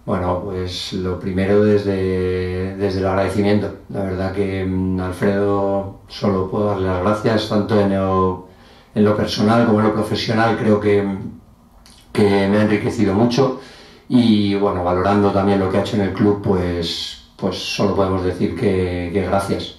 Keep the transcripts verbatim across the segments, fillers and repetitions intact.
Bueno, pues lo primero desde, desde el agradecimiento. La verdad que mm, Alfredo solo puedo darle las gracias, tanto en lo, en lo personal como en lo profesional. Creo que, que me ha enriquecido mucho y bueno, valorando también lo que ha hecho en el club, pues, pues solo podemos decir que, que gracias.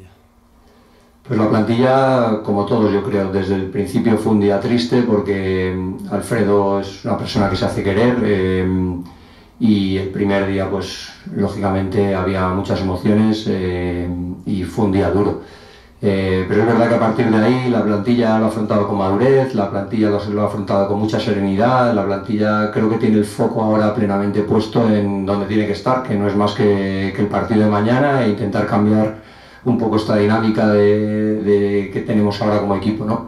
Pues la plantilla, como todos yo creo, desde el principio fue un día triste porque Alfredo es una persona que se hace querer. Eh, y el primer día pues lógicamente había muchas emociones eh, y fue un día duro, eh, pero es verdad que a partir de ahí la plantilla lo ha afrontado con madurez, la plantilla lo, lo ha afrontado con mucha serenidad, la plantilla creo que tiene el foco ahora plenamente puesto en donde tiene que estar, que no es más que, que el partido de mañana, e intentar cambiar un poco esta dinámica de, de que tenemos ahora como equipo, ¿no?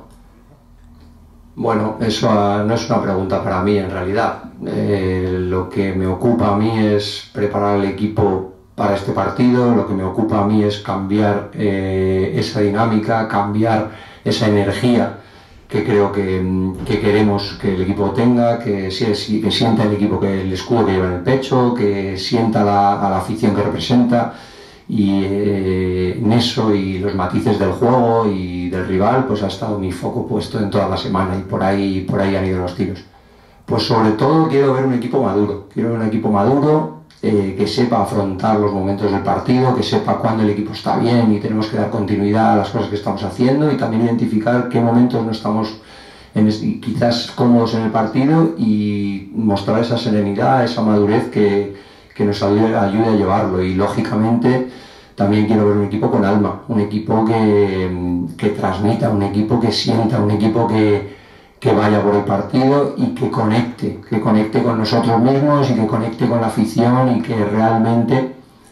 Bueno, eso no es una pregunta para mí en realidad. Eh, lo que me ocupa a mí es preparar el equipo para este partido, lo que me ocupa a mí es cambiar eh, esa dinámica, cambiar esa energía que creo que, que queremos que el equipo tenga, que, que sienta el equipo que el escudo que lleva en el pecho, que sienta la, a la afición que representa. Y eh, en eso y los matices del juego y del rival, pues ha estado mi foco puesto en toda la semana y por ahí, por ahí han ido los tiros. Pues sobre todo quiero ver un equipo maduro, quiero ver un equipo maduro eh, que sepa afrontar los momentos del partido, que sepa cuándo el equipo está bien y tenemos que dar continuidad a las cosas que estamos haciendo y también identificar qué momentos no estamos en, quizás cómodos en el partido y mostrar esa serenidad, esa madurez que que nos ayude, ayude a llevarlo. Y lógicamente también quiero ver un equipo con alma, un equipo que, que transmita, un equipo que sienta, un equipo que, que vaya por el partido y que conecte, que conecte con nosotros mismos y que conecte con la afición y que realmente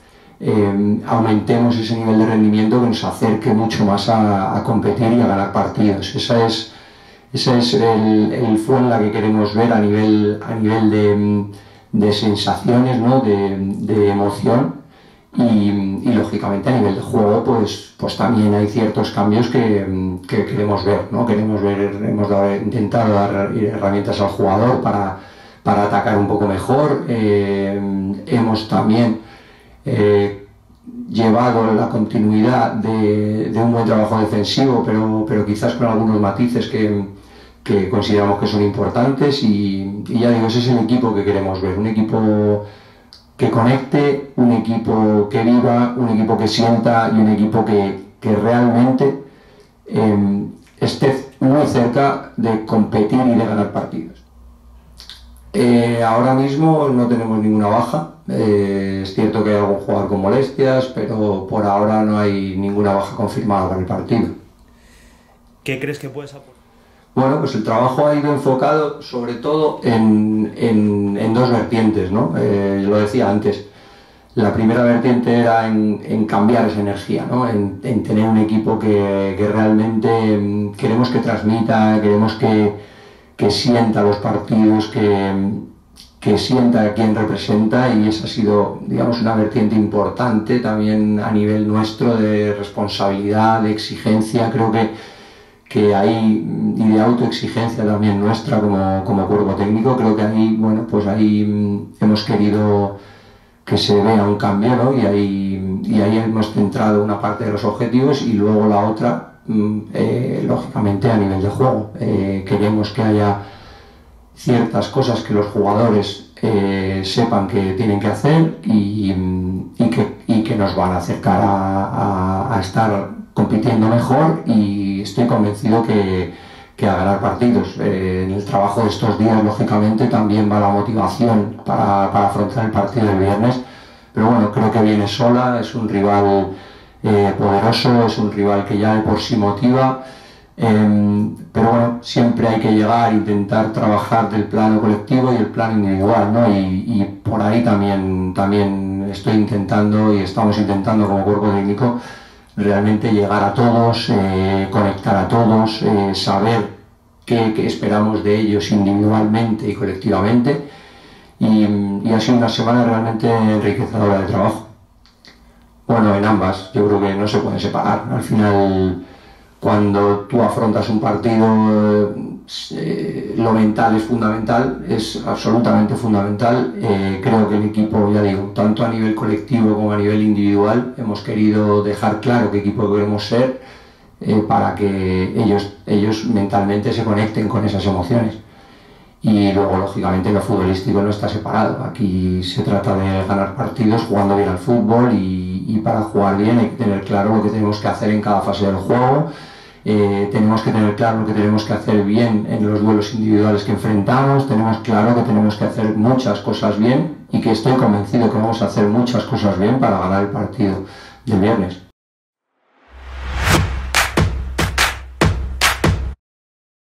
eh, aumentemos ese nivel de rendimiento que nos acerque mucho más a, a competir y a ganar partidos. Esa es, esa es el, el fuego que queremos ver a nivel, a nivel de de sensaciones, ¿no? de, de emoción y, y lógicamente a nivel de juego pues, pues también hay ciertos cambios que, que queremos ver, ¿no? Queremos ver, hemos dado, intentado dar herramientas al jugador para, para atacar un poco mejor, eh, hemos también eh, llevado la continuidad de, de un buen trabajo defensivo, pero, pero quizás con algunos matices que que consideramos que son importantes y, y ya digo, ese es el equipo que queremos ver, un equipo que conecte, un equipo que viva, un equipo que sienta y un equipo que, que realmente eh, esté muy cerca de competir y de ganar partidos. Eh, ahora mismo no tenemos ninguna baja, eh, es cierto que hay algún jugador con molestias, pero por ahora no hay ninguna baja confirmada para el partido. ¿Qué crees que puedes aportar? Bueno, pues el trabajo ha ido enfocado sobre todo en, en, en dos vertientes, ¿no? Eh, yo lo decía antes, la primera vertiente era en, en cambiar esa energía, ¿no? En, en tener un equipo que, que realmente queremos que transmita, queremos que, que sienta los partidos, que, que sienta a quien representa, y esa ha sido, digamos, una vertiente importante también a nivel nuestro de responsabilidad, de exigencia. Creo que que hay, y de autoexigencia también nuestra como, como cuerpo técnico, creo que ahí, bueno, pues ahí hemos querido que se vea un cambio, ¿no? Y ahí, y ahí hemos centrado una parte de los objetivos y luego la otra, eh, lógicamente a nivel de juego. Eh, queremos que haya ciertas cosas que los jugadores eh, sepan que tienen que hacer y, y, que, y que nos van a acercar a, a, a estar compitiendo mejor, y estoy convencido que, que a ganar partidos. Eh, en el trabajo de estos días, lógicamente, también va la motivación para, para afrontar el partido del viernes, pero bueno, creo que viene sola, es un rival eh, poderoso, es un rival que ya de por sí motiva, eh, pero bueno, siempre hay que llegar e intentar trabajar del plano colectivo y el plano individual, ¿no? Y, y por ahí también, también estoy intentando y estamos intentando como cuerpo técnico realmente llegar a todos, eh, conectar a todos, eh, saber qué, qué esperamos de ellos individualmente y colectivamente, y, y ha sido una semana realmente enriquecedora de trabajo. Bueno, en ambas, yo creo que no se pueden separar. Al final, cuando tú afrontas un partido, eh, lo mental es fundamental, es absolutamente fundamental. Eh, creo que el equipo, ya digo, tanto a nivel colectivo como a nivel individual, hemos querido dejar claro qué equipo queremos ser eh, para que ellos, ellos mentalmente se conecten con esas emociones. Y luego, lógicamente, lo futbolístico no está separado. Aquí se trata de ganar partidos jugando bien al fútbol y, y para jugar bien hay que tener claro lo que tenemos que hacer en cada fase del juego. Eh, tenemos que tener claro lo que tenemos que hacer bien en los duelos individuales que enfrentamos, tenemos claro que tenemos que hacer muchas cosas bien y que estoy convencido que vamos a hacer muchas cosas bien para ganar el partido del viernes.